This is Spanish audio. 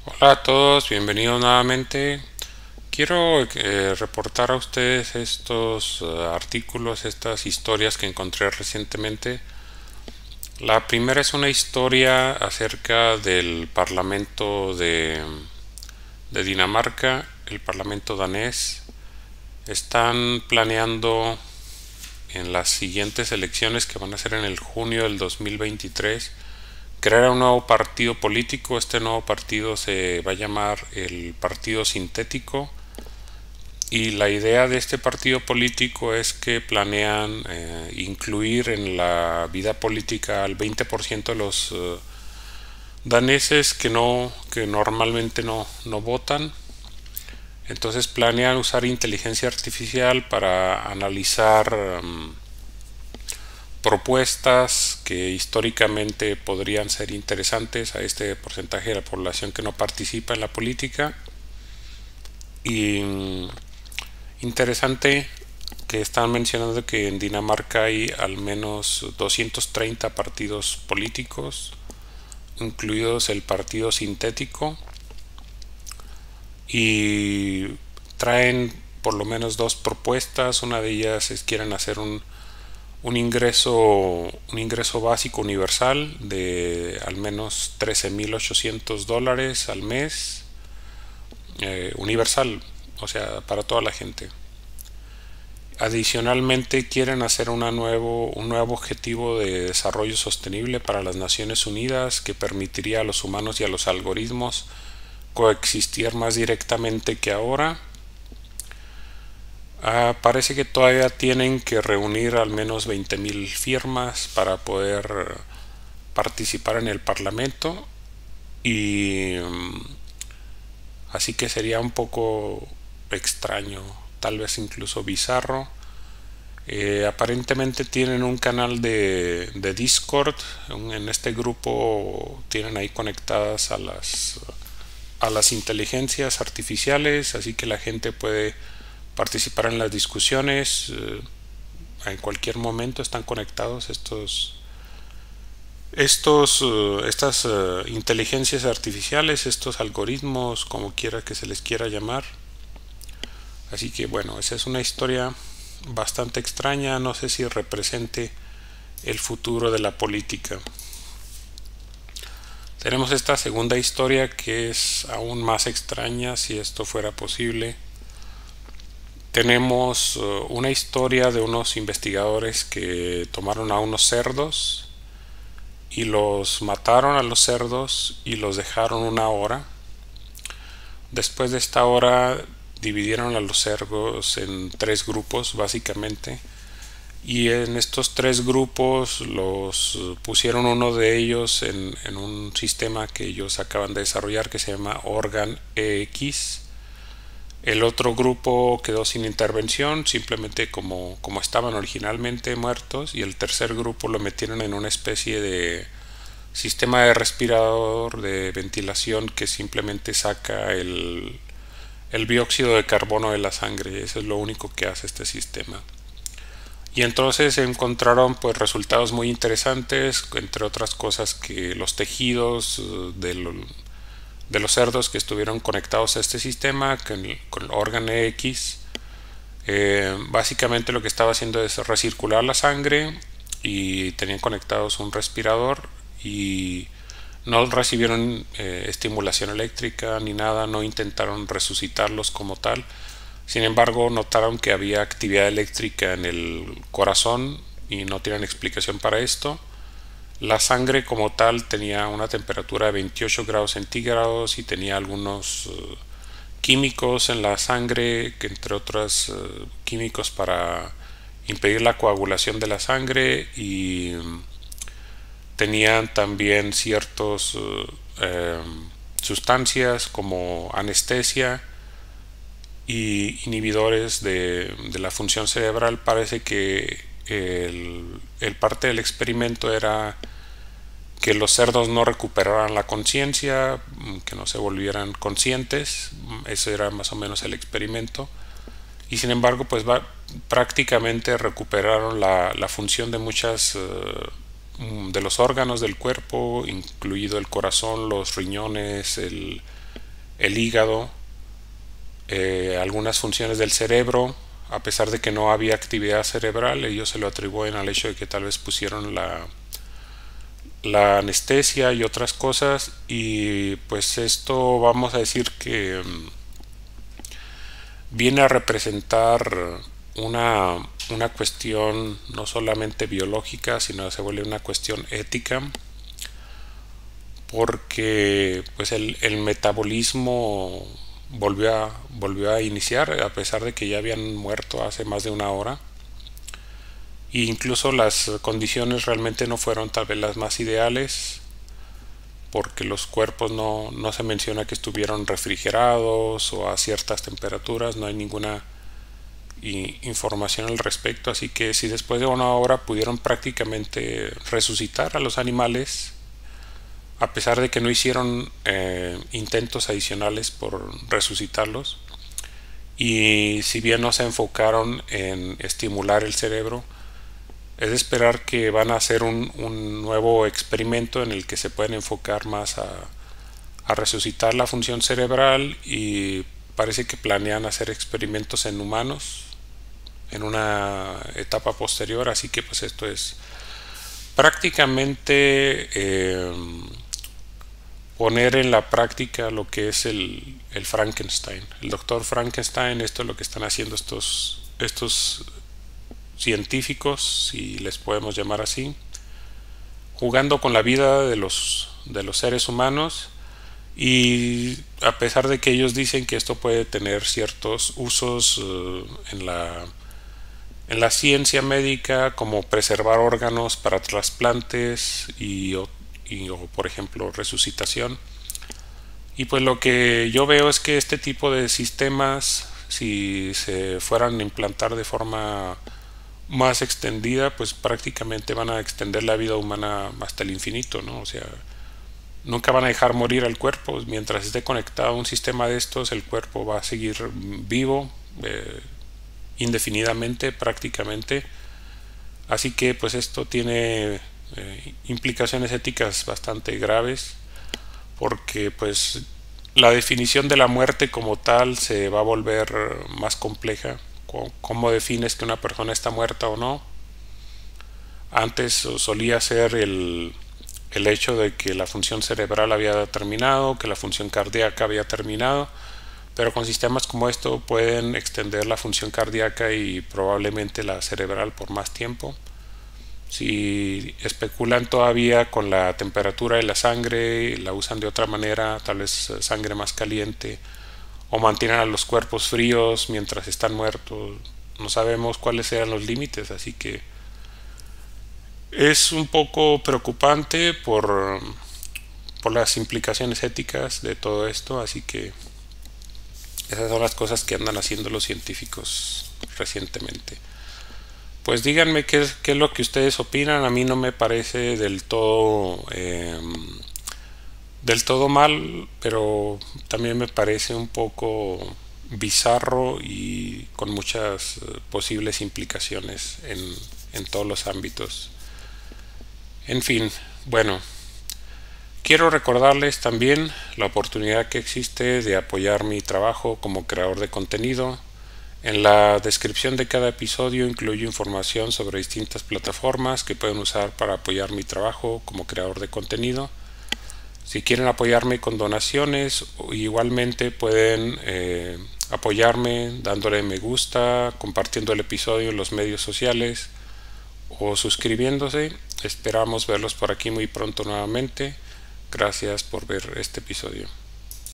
Hola a todos, bienvenidos nuevamente. Quiero reportar a ustedes estos artículos, estas historias que encontré recientemente. La primera es una historia acerca del Parlamento de Dinamarca, el Parlamento danés. Están planeando en las siguientes elecciones que van a ser en el junio del 2023 crear un nuevo partido político. Este nuevo partido se va a llamar el Partido Sintético, y la idea de este partido político es que planean incluir en la vida política al 20% de los daneses que normalmente no votan. Entonces planean usar inteligencia artificial para analizar propuestas que históricamente podrían ser interesantes a este porcentaje de la población que no participa en la política. Y interesante que están mencionando que en Dinamarca hay al menos 230 partidos políticos, incluidos el partido sintético, y traen por lo menos dos propuestas. Una de ellas es quieren hacer un ingreso básico universal de al menos $13,800 al mes, universal, o sea, para toda la gente. Adicionalmente quieren hacer un nuevo objetivo de desarrollo sostenible para las Naciones Unidas que permitiría a los humanos y a los algoritmos coexistir más directamente que ahora. Parece que todavía tienen que reunir al menos 20,000 firmas para poder participar en el Parlamento, y así que sería un poco extraño, tal vez incluso bizarro. Aparentemente tienen un canal de Discord. En este grupo tienen ahí conectadas a las inteligencias artificiales, así que la gente puede participar en las discusiones. En cualquier momento están conectados estas inteligencias artificiales, estos algoritmos, como quiera que se les quiera llamar. Así que bueno, esa es una historia bastante extraña. No sé si represente el futuro de la política. Tenemos esta segunda historia que es aún más extraña, si esto fuera posible. Tenemos una historia de unos investigadores que tomaron a unos cerdos y los mataron a los cerdos y los dejaron una hora. Después de esta hora dividieron a los cerdos en tres grupos básicamente, y en estos tres grupos los pusieron uno de ellos en un sistema que ellos acaban de desarrollar que se llama Organ EX. El otro grupo quedó sin intervención, simplemente como estaban originalmente muertos, y el tercer grupo lo metieron en una especie de sistema de respirador de ventilación que simplemente saca el dióxido de carbono de la sangre. Eso es lo único que hace este sistema. Y entonces se encontraron pues resultados muy interesantes, entre otras cosas que los tejidos de los cerdos que estuvieron conectados a este sistema con el órgano X, básicamente lo que estaba haciendo es recircular la sangre, y tenían conectados un respirador, y no recibieron estimulación eléctrica ni nada, no intentaron resucitarlos como tal. Sin embargo, notaron que había actividad eléctrica en el corazón y no tienen explicación para esto. La sangre como tal tenía una temperatura de 28 grados centígrados y tenía algunos químicos en la sangre, que entre otros químicos para impedir la coagulación de la sangre, y tenían también ciertos sustancias como anestesia y inhibidores de la función cerebral. Parece que el parte del experimento era que los cerdos no recuperaran la conciencia, que no se volvieran conscientes. Ese era más o menos el experimento. Y sin embargo, pues prácticamente recuperaron la función de muchas de los órganos del cuerpo, incluido el corazón, los riñones, el hígado, algunas funciones del cerebro. A pesar de que no había actividad cerebral, ellos se lo atribuyen al hecho de que tal vez pusieron la anestesia y otras cosas, y pues esto vamos a decir que viene a representar una cuestión no solamente biológica, sino se vuelve una cuestión ética, porque pues el metabolismo volvió a iniciar, a pesar de que ya habían muerto hace más de una hora. E incluso las condiciones realmente no fueron tal vez las más ideales, porque los cuerpos no se menciona que estuvieron refrigerados o a ciertas temperaturas, no hay ninguna información al respecto. Así que si después de una hora pudieron prácticamente resucitar a los animales, a pesar de que no hicieron intentos adicionales por resucitarlos, y si bien no se enfocaron en estimular el cerebro, es de esperar que van a hacer un nuevo experimento en el que se pueden enfocar más a resucitar la función cerebral, y parece que planean hacer experimentos en humanos en una etapa posterior. Así que pues esto es prácticamente poner en la práctica lo que es el Frankenstein, el doctor Frankenstein. Esto es lo que están haciendo estos científicos, si les podemos llamar así, jugando con la vida de los seres humanos. Y a pesar de que ellos dicen que esto puede tener ciertos usos en la ciencia médica, como preservar órganos para trasplantes o por ejemplo resucitación, y pues lo que yo veo es que este tipo de sistemas, si se fueran a implantar de forma más extendida, pues prácticamente van a extender la vida humana hasta el infinito, ¿no? O sea, nunca van a dejar morir al cuerpo. Mientras esté conectado a un sistema de estos, el cuerpo va a seguir vivo indefinidamente prácticamente. Así que pues esto tiene implicaciones éticas bastante graves, porque pues la definición de la muerte como tal se va a volver más compleja. ¿Cómo defines que una persona está muerta o no? Antes solía ser el hecho de que la función cerebral había terminado, que la función cardíaca había terminado, pero con sistemas como esto pueden extender la función cardíaca y probablemente la cerebral por más tiempo. Si especulan todavía con la temperatura de la sangre, la usan de otra manera, tal vez sangre más caliente, o mantienen a los cuerpos fríos mientras están muertos. No sabemos cuáles serán los límites, así que es un poco preocupante por las implicaciones éticas de todo esto. Así que esas son las cosas que andan haciendo los científicos recientemente. Pues díganme qué es lo que ustedes opinan. A mí no me parece del todo mal, pero también me parece un poco bizarro y con muchas posibles implicaciones en todos los ámbitos. En fin, bueno, quiero recordarles también la oportunidad que existe de apoyar mi trabajo como creador de contenido. En la descripción de cada episodio incluyo información sobre distintas plataformas que pueden usar para apoyar mi trabajo como creador de contenido. Si quieren apoyarme con donaciones, igualmente pueden apoyarme dándole me gusta, compartiendo el episodio en los medios sociales o suscribiéndose. Esperamos verlos por aquí muy pronto nuevamente. Gracias por ver este episodio.